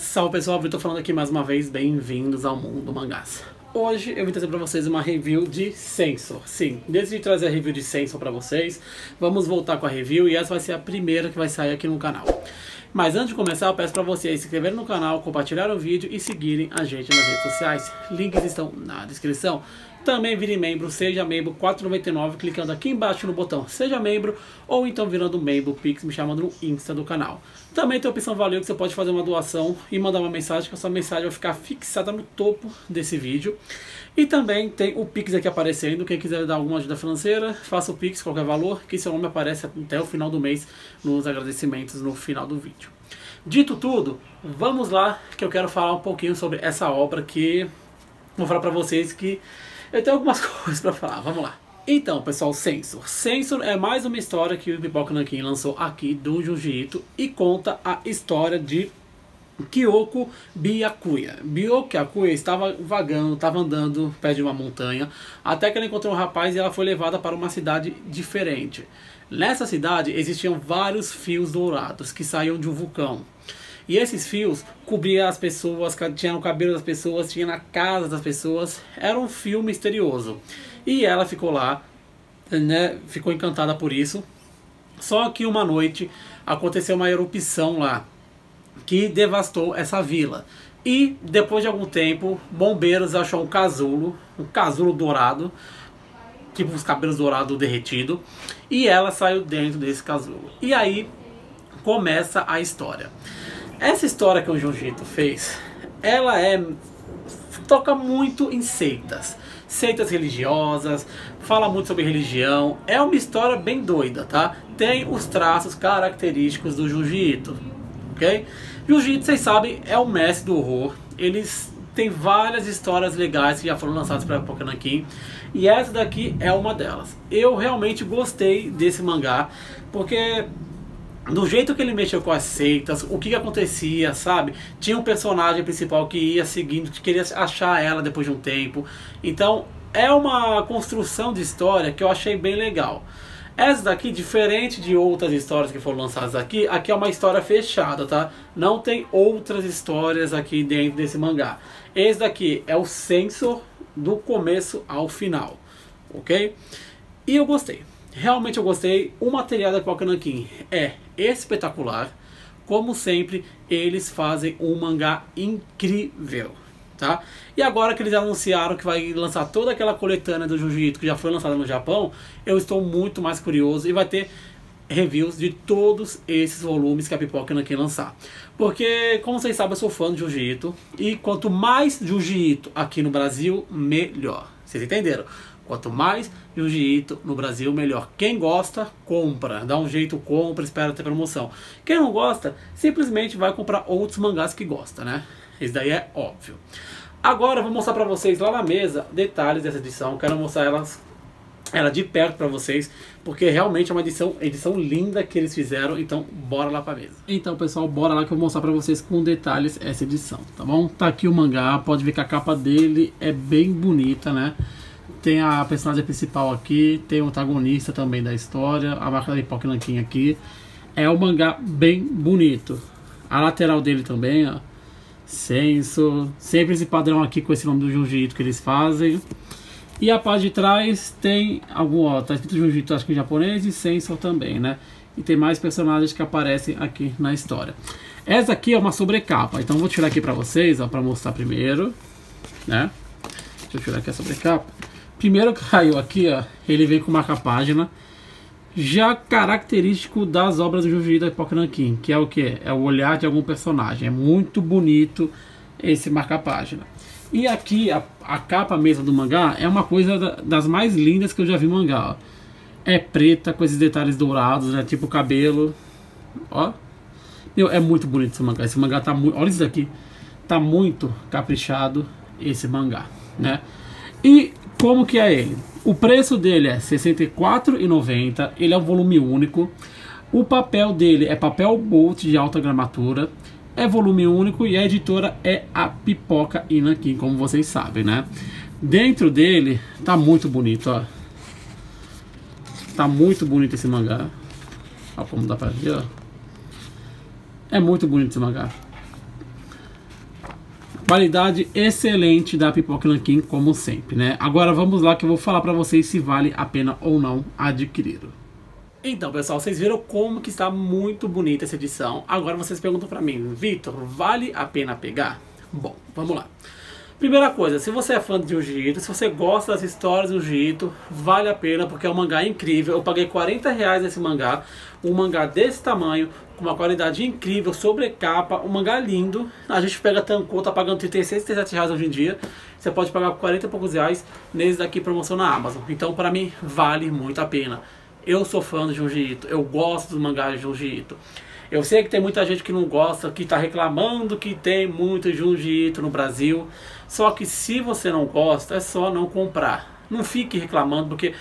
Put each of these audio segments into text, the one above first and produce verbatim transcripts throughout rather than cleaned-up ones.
Salve pessoal, Vitor falando aqui mais uma vez, bem-vindos ao mundo do mangás. Hoje eu vim trazer para vocês uma review de Sensor. Sim, desde de trazer a review de Sensor para vocês, vamos voltar com a review e essa vai ser a primeira que vai sair aqui no canal. Mas antes de começar, eu peço para vocês se inscreverem no canal, compartilhar o vídeo e seguirem a gente nas redes sociais. Links estão na descrição. Também vire membro, seja membro quatro reais e noventa e nove centavos, clicando aqui embaixo no botão Seja Membro, ou então virando membro Pix, me chamando no Insta do canal. Também tem a opção Valeu, que você pode fazer uma doação e mandar uma mensagem, que a sua mensagem vai ficar fixada no topo desse vídeo. E também tem o Pix aqui aparecendo, quem quiser dar alguma ajuda financeira, faça o Pix, qualquer valor, que seu nome aparece até o final do mês nos agradecimentos no final do vídeo. Dito tudo, vamos lá, que eu quero falar um pouquinho sobre essa obra que vou falar pra vocês que eu tenho algumas coisas pra falar, vamos lá. Então, pessoal, Sensor. Sensor é mais uma história que o Pipoca Nankin lançou aqui do Junji Ito e conta a história de Kyoko Byakuya. Byakuya estava vagando, estava andando perto de uma montanha, até que ela encontrou um rapaz e ela foi levada para uma cidade diferente. Nessa cidade existiam vários fios dourados que saíam de um vulcão. E esses fios cobriam as pessoas, tinha no cabelo das pessoas, tinha na casa das pessoas. Era um fio misterioso. E ela ficou lá, né, ficou encantada por isso. Só que uma noite aconteceu uma erupção lá, que devastou essa vila. E depois de algum tempo, bombeiros acharam um casulo, um casulo dourado, tipo os cabelos dourados derretidos. E ela saiu dentro desse casulo. E aí começa a história. Essa história que o Junji Ito fez, ela é toca muito em seitas, seitas religiosas, fala muito sobre religião, é uma história bem doida, tá? Tem os traços característicos do Junji Ito, ok? Junji Ito, vocês sabem, é o mestre do horror, eles têm várias histórias legais que já foram lançadas pela Pipoca Nankin, e essa daqui é uma delas. Eu realmente gostei desse mangá, porque do jeito que ele mexeu com as seitas, o que, que acontecia, sabe? Tinha um personagem principal que ia seguindo, que queria achar ela depois de um tempo. Então, é uma construção de história que eu achei bem legal. Essa daqui, diferente de outras histórias que foram lançadas aqui, aqui é uma história fechada, tá? Não tem outras histórias aqui dentro desse mangá. Esse daqui é o Sensor do começo ao final, ok? E eu gostei. Realmente eu gostei. O material da Pipoca Nankin é espetacular. Como sempre, eles fazem um mangá incrível, tá? E agora que eles anunciaram que vai lançar toda aquela coletânea do Junji Ito que já foi lançada no Japão, eu estou muito mais curioso e vai ter reviews de todos esses volumes que a Pipoca Nankin lançar. Porque, como vocês sabem, eu sou fã de Junji Ito e quanto mais Junji Ito aqui no Brasil, melhor. Vocês entenderam? Quanto mais Junji Ito no Brasil, melhor. Quem gosta, compra. Dá um jeito, compra, espera ter promoção. Quem não gosta, simplesmente vai comprar outros mangás que gosta, né? Isso daí é óbvio. Agora eu vou mostrar pra vocês lá na mesa detalhes dessa edição. Quero mostrar elas, ela de perto pra vocês, porque realmente é uma edição, edição linda que eles fizeram. Então bora lá pra mesa. Então pessoal, bora lá que eu vou mostrar pra vocês com detalhes essa edição, tá bom? Tá aqui o mangá, pode ver que a capa dele é bem bonita, né? Tem a personagem principal aqui, tem o antagonista também da história, a marca da Pipoca Nankin aqui. É um mangá bem bonito. A lateral dele também, ó. Sensor. Sempre esse padrão aqui com esse nome do Junji Ito que eles fazem. E a parte de trás tem algum, ó, tá escrito Junji Ito, acho que em japonês, e Sensor também, né? E tem mais personagens que aparecem aqui na história. Essa aqui é uma sobrecapa, então vou tirar aqui pra vocês, ó, pra mostrar primeiro, né? Deixa eu tirar aqui a sobrecapa. Primeiro que caiu aqui, ó, ele vem com marca-página, já característico das obras do Junji Ito da Pipoca Nankin, que é o que? É o olhar de algum personagem. É muito bonito esse marca-página. E aqui, a, a capa mesmo do mangá é uma coisa da, das mais lindas que eu já vi no mangá, ó. É preta, com esses detalhes dourados, né, tipo cabelo, ó. Meu, é muito bonito esse mangá. Esse mangá tá muito... Olha isso daqui. Tá muito caprichado esse mangá, né? E como que é ele? O preço dele é sessenta e quatro reais e noventa centavos, ele é um volume único. O papel dele é papel Bolt de alta gramatura, é volume único e a editora é a Pipoca Nankin, como vocês sabem, né? Dentro dele tá muito bonito, ó. Tá muito bonito esse mangá. Ó, como dá pra ver, ó. É muito bonito esse mangá. Qualidade excelente da pipoca nanquim, como sempre, né? Agora vamos lá que eu vou falar pra vocês se vale a pena ou não adquirir. Então, pessoal, vocês viram como que está muito bonita essa edição. Agora vocês perguntam pra mim, Vitor, vale a pena pegar? Bom, vamos lá. Primeira coisa, se você é fã de Junji Ito, se você gosta das histórias do Junji Ito, vale a pena porque é um mangá incrível. Eu paguei quarenta reais nesse mangá, um mangá desse tamanho, com uma qualidade incrível, sobrecapa, um mangá lindo. A gente pega Tankō, tá pagando trinta e seis, trinta e sete reais hoje em dia. Você pode pagar quarenta e poucos reais nesse daqui, promoção na Amazon. Então, pra mim, vale muito a pena. Eu sou fã do Junji Ito, eu gosto dos mangás de Junji Ito. Eu sei que tem muita gente que não gosta, que está reclamando que tem muito Junji Ito no Brasil. Só que se você não gosta, é só não comprar. Não fique reclamando, porque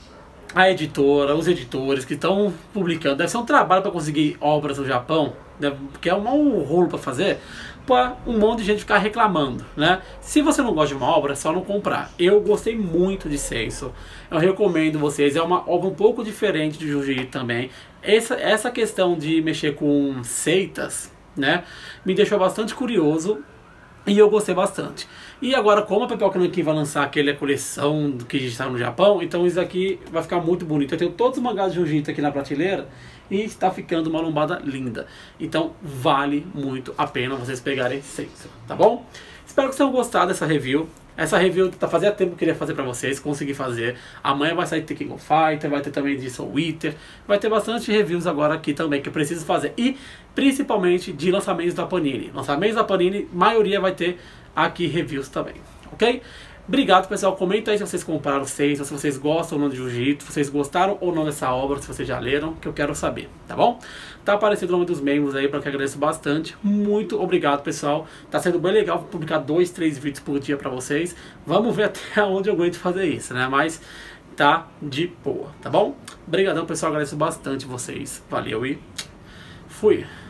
a editora, os editores que estão publicando, deve ser um trabalho para conseguir obras no Japão, que é um rolo para fazer, para um monte de gente ficar reclamando, né? Se você não gosta de uma obra, é só não comprar. Eu gostei muito de Senso, eu recomendo vocês, é uma obra um pouco diferente de Junji Ito também. Essa, essa questão de mexer com seitas, né, me deixou bastante curioso e eu gostei bastante. E agora, como a Pipoca Nanquim vai lançar aquela coleção do que está no Japão, então isso aqui vai ficar muito bonito. Eu tenho todos os mangás de Junji Ito aqui na prateleira e está ficando uma lombada linda. Então vale muito a pena vocês pegarem Senso, tá bom? Espero que vocês tenham gostado dessa review. Essa review tá fazia tempo que eu queria fazer pra vocês, consegui fazer. Amanhã vai sair The King of Fighter, vai ter também de Soul Eater, vai ter bastante reviews agora aqui também que eu preciso fazer. E principalmente de lançamentos da Panini. Lançamentos da Panini, maioria vai ter aqui reviews também, ok? Obrigado, pessoal. Comenta aí se vocês compraram Senso, se vocês gostam ou não de Junji Ito, se vocês gostaram ou não dessa obra, se vocês já leram, que eu quero saber, tá bom? Tá aparecendo o nome dos membros aí, para que eu agradeço bastante. Muito obrigado, pessoal. Tá sendo bem legal publicar dois, três vídeos por dia para vocês. Vamos ver até onde eu aguento fazer isso, né? Mas tá de boa, tá bom? Obrigadão, pessoal. Agradeço bastante vocês. Valeu e fui!